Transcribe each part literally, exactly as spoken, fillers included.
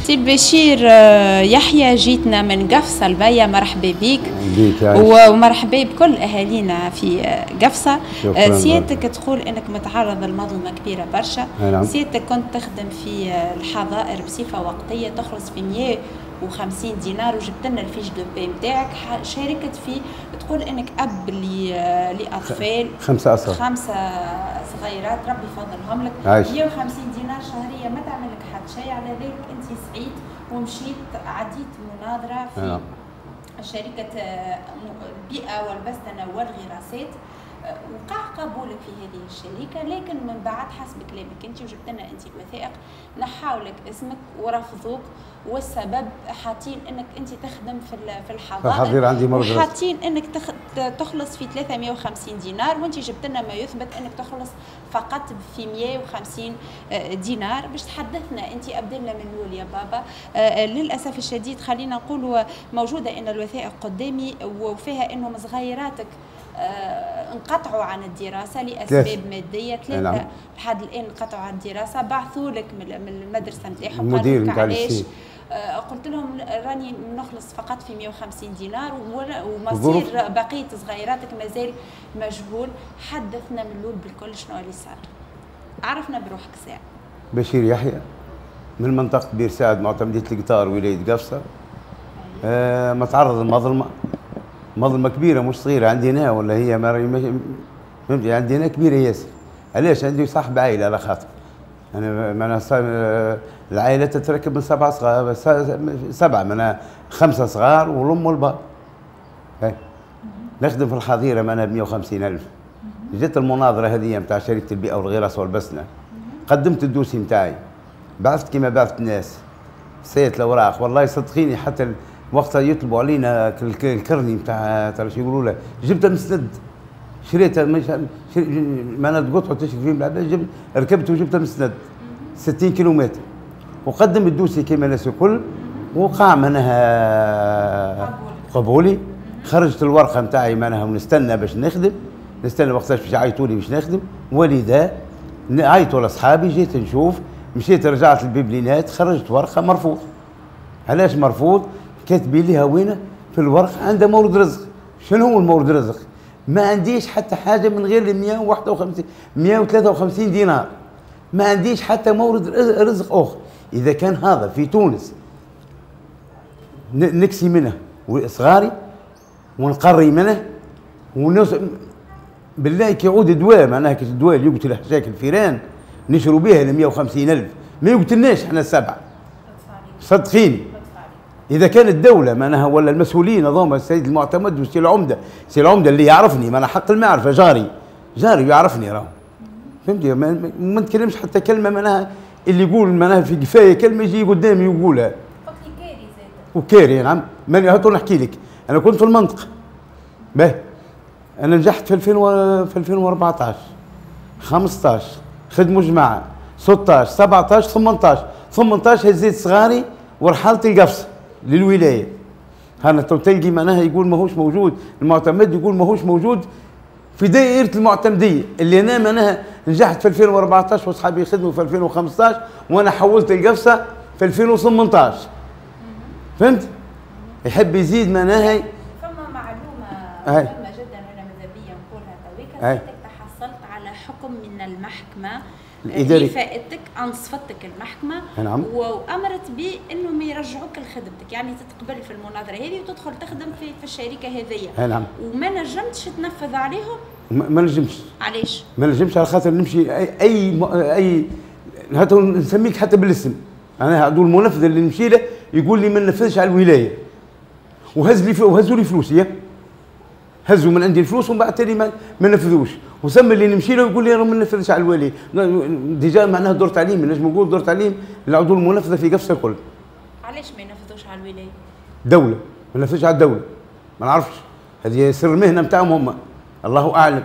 سي بشير يحيى، جيتنا من قفصة البيا، مرحبا بك ومرحبا بكل اهالينا في قفصة. سيادتك تقول انك متعرض لمظلمه كبيره برشا. نعم. سيادتك كنت تخدم في الحظائر بصفه وقتيه تخلص في مئة وخمسين دينار، وجبت لنا الفيش دو بي نتاعك، شاركت في تقول انك اب لاطفال خمسه اصغر خمسه صغيرات ربي يفضلهم لك، مئة وخمسين دينار شهريه ما تعمل لك حد شيء. على ذلك انت سعيد ومشيت عديت مناظره في نعم. شركه البيئه والبستنه والغراسات، وقع قبولك في هذه الشركه، لكن من بعد حسب كلامك انت وجبت لنا انت الوثائق نحاو لك اسمك ورفضوك، والسبب حاطين انك انت تخدم في في الحظائر، عندي مرض وحاطين انك تخلص في ثلاثمئة وخمسين دينار، وانت جبت لنا ما يثبت انك تخلص فقط في مئة وخمسين دينار. باش تحدثنا انت ابدا لنا من الاول يا بابا. آه للاسف الشديد خلينا نقول موجوده ان الوثائق قدامي وفيها انهم صغيراتك آه انقطعوا عن الدراسه لاسباب ماديه، ثلاثه لحد الان انقطعوا عن الدراسه، بعثوا لك من المدرسه نتاعهم المدير نتاع علاش. آه قلت لهم راني نخلص فقط في مئة وخمسين دينار ومصير بقيه صغيراتك مازال مجهول. حدثنا من الاول بالكل شنو اللي صار، عرفنا بروحك ساعه. بشير يحيى من منطقه بير سعد، معتمديه القطار، ولايه قفصه. آه متعرض لمظلمه، مظلمه كبيره مش صغيره عندنا، ولا هي فهمتي عندنا كبيره ياسر. علاش؟ عندي صاحب عائله على خاطر انا معناها العائله تتركب من سبعه صغار، سبعه معناها خمسه صغار والام والباب. نخدم في الحظيره معناها ب مئة وخمسين ألف. جت المناظره هذه نتاع شركه البيئه والغراس والبسنه، قدمت الدوسي نتاعي، بعثت كما بعثت الناس، سيت الاوراق، والله صدقيني حتى وقتها يطلبوا علينا الكرني نتاع ترى شو يقولوا له، جبت مستند، شريتها معناها قطعه تشري فيه بالعباد، جبت ركبت وجبت مستند ستين كيلومتر، وقدم الدوسي كما الناس الكل، وقع معناها قبولي. خرجت الورقه نتاعي معناها ونستنى باش نخدم، نستنى وقتاش باش يعيطوا لي باش نخدم، ولذا عيطوا لاصحابي، جيت نشوف، مشيت رجعت البيبلينات، خرجت ورقه مرفوض. علاش مرفوض؟ كاتبين لي وين في الورقه عندها مورد رزق. شنو هو المورد رزق؟ ما عنديش حتى حاجه من غير مئة وواحد وخمسين مئة وثلاثة وخمسين دينار، ما عنديش حتى مورد رزق اخر. اذا كان هذا في تونس نكسي منه وصغاري ونقري منه ونص بالله كي يعود دواء، معناها الدواء اللي يقتل حشاك الفيران نشروا بها ل مئة وخمسين ألف، ما يقتلناش احنا السبعه صدقيني. إذا كانت الدولة معناها ولا المسؤولين هذوما السيد المعتمد والسي العمدة، السي العمدة اللي يعرفني معناها حق المعرفة، جاري جاري يعرفني راهو، فهمتي؟ ما, ما نتكلمش حتى كلمة معناها اللي يقول معناها في كفاية كلمة يجي قدامي يقولها. قلت لي كاري زاد. وكاري نعم، ماني هاتوا نحكي لك، أنا كنت في المنطقة. باهي أنا نجحت في ألفين و... في ألفين وأربعطاش خمسطاش خدموا جماعة، ستطاش سبعطاش ثمنطاش ثمنطاش هزيت صغاري ورحلت القفصة للولايه. هنا تلقي معناها يقول ماهوش موجود، المعتمد يقول ماهوش موجود في دائره المعتمديه اللي انا معناها نجحت في ألفين وأربعطاش واصحابي يخدموا في ألفين وخمسطاش وانا حولت القفصه في ألفين وثمنطاش. فهمت؟ يحب يزيد معناها. فما معلومه مهمه جدا انا ماذا بيا نقولها تويك، حضرتك تحصلت على حكم من المحكمه الاداري فائتك انصفتك المحكمه. نعم. وامرت بانهم يرجعوك لخدمتك، يعني تتقبل في المناظره هذه وتدخل تخدم في في الشركه هذيا. نعم. وما نجمتش تنفذ عليهم؟ ما نجمش. علاش؟ ما نجمش على خاطر نمشي اي اي, أي هاتو نسميك حتى بالاسم، انا عدو المنفذ اللي نمشي له يقول لي ما ننفذش على الولايه، وهز لي وهزوا لي فلوسي، هزوا من عندي الفلوس ومن بعد تالي ما, ما نفذوش، وسمى اللي نمشي له يقول لي راه ما ننفذش على الوالي. ديجا معناها دور تعليم، نجم نقول دور تعليم العضو المنفذه في قفصه الكل. علاش ما ينفذوش على الولايه؟ دوله، ما ننفذش على الدوله، ما نعرفش، هذه سر المهنه نتاعهم هم، الله اعلم.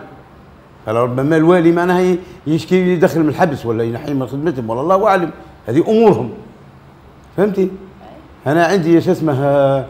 ربما الوالي معناها يشكي يدخل من الحبس ولا ينحي من خدمتهم، ولا الله اعلم، هذه امورهم. فهمتي؟ انا عندي شو اسمه آه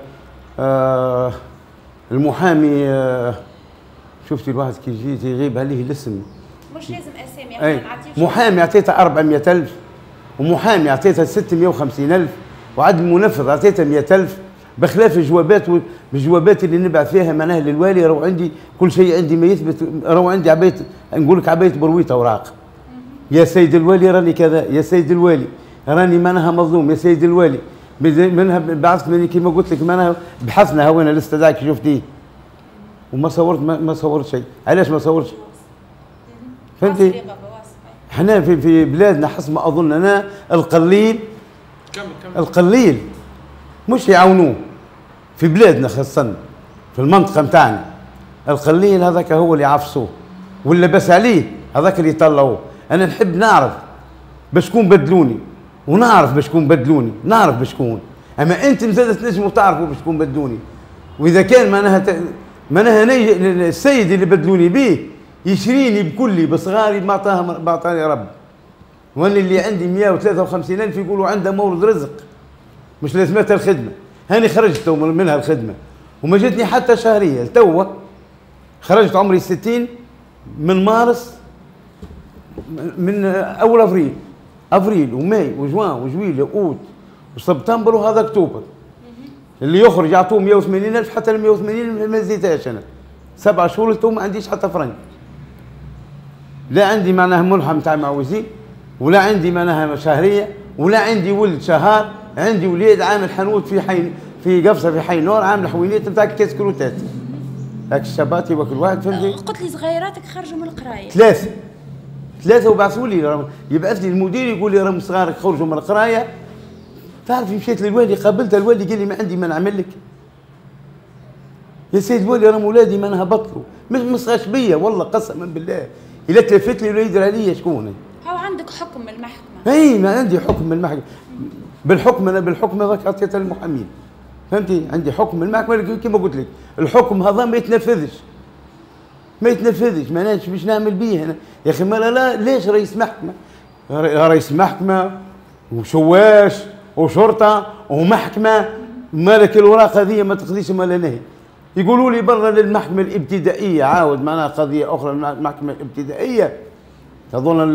آه المحامي، آه شفتي الواحد كي يجي يغيب عليه الاسم، مش لازم اسامي، احنا محامي اعطيته أربعمئة ألف، ومحامي اعطيته ستمئة وخمسين ألف، وعد المنفذ عطيته مئة ألف بخلاف الجوابات والجوابات اللي نبعث فيها معناها للوالي. راهو عندي كل شيء، عندي ما يثبت، راهو عندي عبايه نقول لك عبايه برويته اوراق. يا سيد الوالي راني كذا، يا سيد الوالي راني معناها مظلوم، يا سيد الوالي منها بعثت مني كما قلت لك معناها بحثنا هوينا الاستدعاء شفتيه وما صورت ما, ما صورت شيء. علاش ما صورتش؟ فهمتي؟ احنا في في بلادنا حسب ما اظن انا القليل القليل مش يعاونوه في بلادنا خاصة في المنطقة نتاعنا. القليل هذاك هو اللي يعفسوه ولا بس عليه هذاك اللي يطلعوه. انا نحب نعرف بشكون بدلوني ونعرف بشكون بدلوني، نعرف بشكون. اما انتم زادت تنجموا تعرفوا بشكون بدلوني. واذا كان معناها ت... معناها السيد اللي بدلوني به يشريني بكلي بصغاري ما عطاها ما عطاني رب. وانا اللي عندي مئة وثلاثة وخمسين ألف يقولوا عنده مورد رزق مش لازمتها الخدمه. هاني خرجت منها الخدمه وما جاتني حتى شهريه لتوا. خرجت عمري ستين من مارس، من اول افريل افريل وماي وجوان وجويلية واوت وسبتمبر وهذا اكتوبر. اللي يخرج يعطوه مئة وثمانين ألف حتى ال مئة وثمانين ما زيدتهاش. انا سبع شهور تو ما عنديش حتى فرنك. لا عندي معناها ملحم تاع معوزين ولا عندي معناها شهريه ولا عندي ولد شهر. عندي وليد عامل حانوت في حي في قفصه في حي نور عامل حوينات نتاع كاس كروتات. هاك الشباتي وكل واحد فهمتي. قلت لي صغيراتك خرجوا من القرايه. ثلاثه ثلاثه وبعثوا لي، يبعث لي المدير يقول لي راهم صغارك خرجوا من القرايه. تعرفي مشيت للوالي قابلت الوالي قال لي ما عندي ما نعمل لك يا سيد الوالي، راهم ولادي ما نهبطلوا مش مسغاش بيا والله قسما بالله. الا تلفت لي ولا يدري عليا شكون. هاو عندك حكم من المحكمه. اي ما عندي حكم من المحكمه. بالحكم انا بالحكم هذاك عطيته للمحامين فهمتي. عندي حكم من المحكمه كما قلت لك. الحكم هذا ما يتنفذش ما يتنفذش ما ناش باش نعمل بيه انا يا اخي. ما لا, لا ليش رئيس محكمه رئيس محكمه وشواش وشرطه ومحكمه مالك الوراق هذه ما تقضيش ما لا نهي. يقولوا لي برا للمحكمه الابتدائيه عاود معناها قضيه اخرى المحكمه الابتدائيه تظن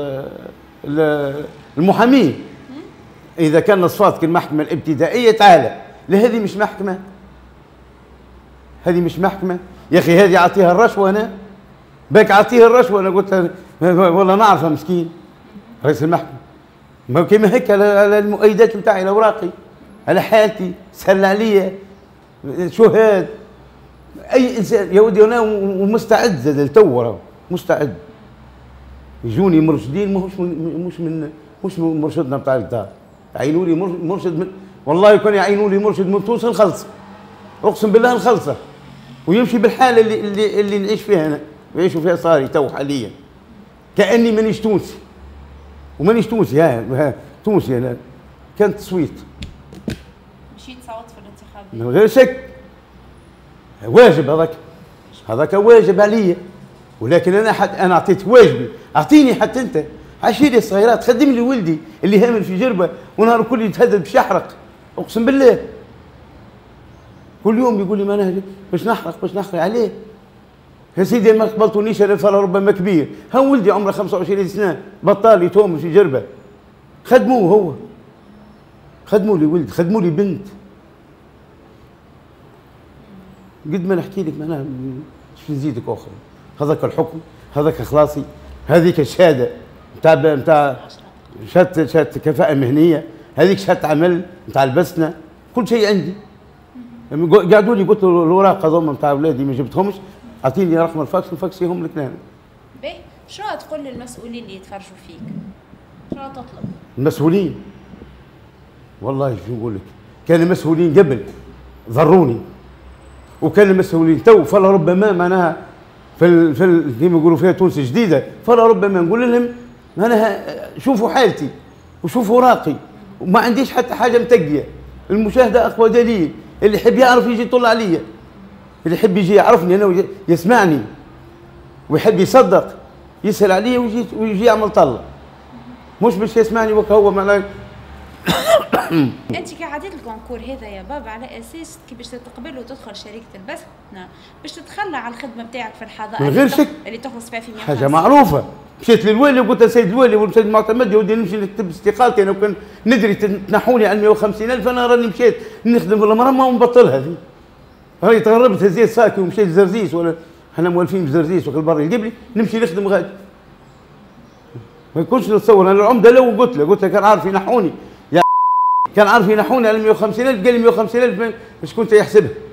المحامين اذا كان نصفاتك المحكمه الابتدائيه تعالى لهذه مش محكمه. هذه مش محكمه يا اخي. هذه اعطيها الرشوه انا باك اعطيها الرشوه. انا قلت والله نعرفها مسكين رئيس المحكمه ما كيما هيك على المؤيدات نتاعي الاوراقي على حالتي سهل عليا شهاد اي انسان يا ودي. انا ومستعد زاد لتو مستعد. يجوني مرشدين مش من مش من مش من مرشدنا بتاع الدار. يعينوا لي مرشد من والله يكون يعينوا لي مرشد من تونس نخلصه اقسم بالله نخلصه ويمشي بالحاله اللي اللي, اللي نعيش فيها انا ويعيشوا فيها صاري تو حاليا كاني مانيش تونسي ومانيش تونسي. ها تونسي انا. كان تصويت مشيت صوت في الانتخابات من غير شك. واجب هذاك هذاك واجب عليا. ولكن انا حت انا اعطيتك واجبي اعطيني حتى انت. عشيري الصغيرات خدم لي ولدي اللي هامل في جربه ونهار كل يتهدد باش يحرق اقسم بالله. كل يوم يقول لي ما نهدي باش نحرق باش نحرق عليه. يا سيدي ما قبلتونيش انا ربما كبير. ها ولدي عمره خمسة وعشرين سنه بطال يتهم في جربه. خدموه هو خدموا لي ولد خدموا لي بنت. قد ما نحكي لك معناها مش نزيدك اخر. هذاك الحكم هذاك خلاصي هذيك الشهاده نتاع نتاع شهاده شهاده كفاءه مهنيه هذيك شهاده عمل نتاع البسنه كل شيء عندي. قعدوا لي قلت له الاوراق هذوما نتاع اولادي ما جبتهمش اعطيني رقم الفاكس نفكسيهم لك انا. باهي شنو تقول للمسؤولين اللي يتفرجوا فيك؟ شنو تطلب؟ المسؤولين والله شو نقول لك كان المسؤولين قبل ضروني وكان المسؤولين تو فلا ربما معناها في ال في ال كيما يقولوا فيها تونس جديده فلا ربما نقول لهم معناها شوفوا حالتي وشوفوا اوراقي وما عنديش حتى حاجه متقيه. المشاهده اقوى دليل. اللي يحب يعرف يجي يطلع عليا. اللي يحب يجي يعرفني انا يسمعني ويحب يصدق يسال عليا ويجي ويجي يعمل طله مش باش يسمعني وك هو معناه. انت كي عديت الكونكور هذا يا بابا على اساس كي باش تقبل وتدخل شركه البسنه باش تتخلى على الخدمه نتاعك في الحدائق من غير شك اللي تخلص فيها في مئة وخمسين حاجه معروفه مشيت للوالي وقلت له سيد الوالي والسيد المعتمد يا ودي نمشي نكتب استقالتي، انا وكان ندري تنحوني على مئة وخمسين ألف انا راني مشيت نخدم في المراه ما نبطلها ذي. هاي تغربت هزيت ساكي ومشيت زرزيس، ولا احنا مولفين بزرزيس وكل برا يجيب لي نمشي نخدم غادي. ما يكونش نتصور انا العمده لو قلت له قلت له كان عارف ينحوني، يا كان عارف ينحوني على مئة وخمسين ألف، قال لي مئة وخمسين ألف شكون يحسبها؟